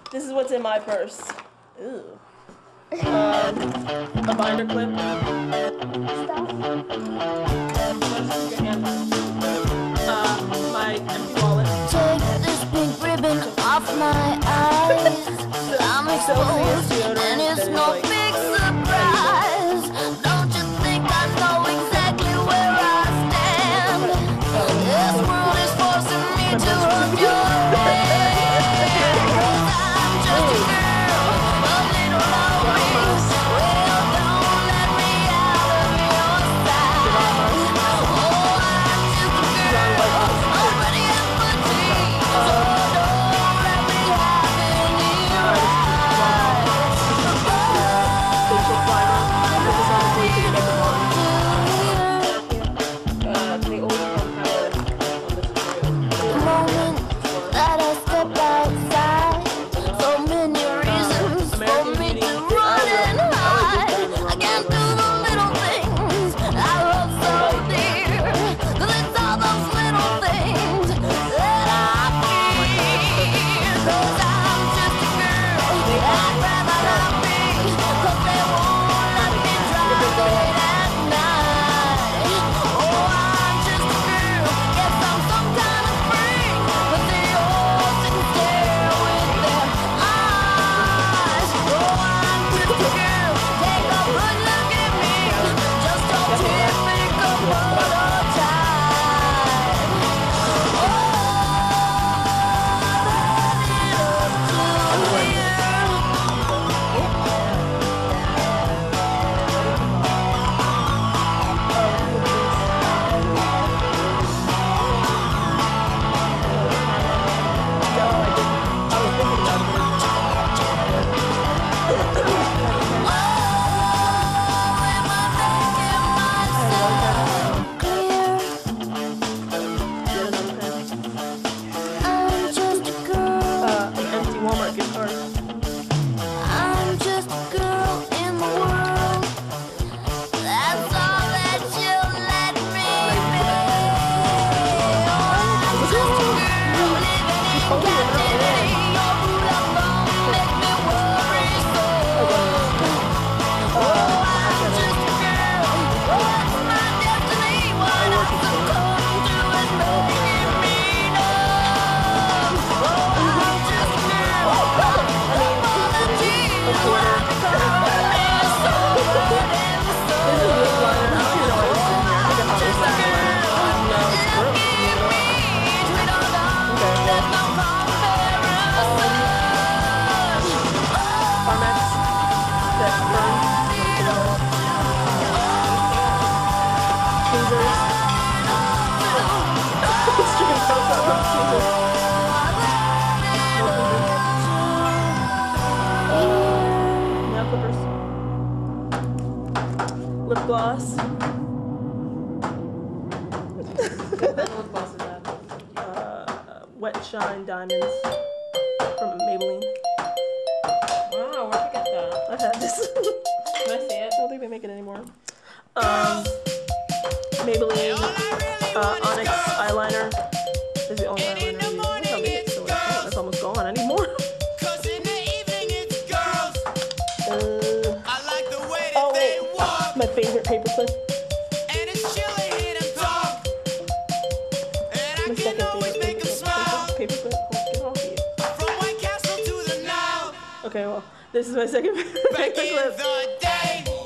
This is what's in my purse. Ew. A binder clip. My empty wallet. Take this pink ribbon off my eyes. I'm exposed, and it's no big surprise. Don't you think I know exactly where I stand? This world is forcing me to hold your hand. I'm just a girl, a little lonely. Well, don't let me out of your sight. Oh, I'm just a girl, already empty. So don't let me have any They always come power on this video. The moment that I step outside, so many reasons for me to run and hide. I can't do the little things I love so dear, 'cause it's all those little things that I fear. 'Cause I'm just a girl, I'd rather not be, 'cause they won't let me drive late at night. Oh, I'm just a girl, guess I'm some kind of freak, but they all sit and stare with their eyes. Oh, I'm just a girl, take a good look at me, just a typical prototype. Oh, I'm just a girl. An empty Walmart gift card. I'm just a girl in the world. That's all that you'll let me be. Oh, I'm just a girl living in captivity. Your rule of thumb makes me worry so. Oh, I'm just a girl. What's my destiny? What I succumb to is making me numb. Oh, I'm just a girl. Apologies. What become is so good and so. I'm just a girl. Look at me. Treat all down. There's no comparison. Carmex. That burn. Tweezers. String Tweezers. Nail clippers. Lip gloss. What boss is that? Wet Shine Diamonds from Maybelline. Wow, where'd you get that? I've had this. Can I see it? I don't think they make it anymore. Maybelline Onyx eyeliner. This is the only eyeliner I use. Look how big it is. Oh, that's almost gone. I need more. Oh wait, my favorite paperclip. My second favorite paperclip. Get off you. Okay, well, this is my second favorite paperclip.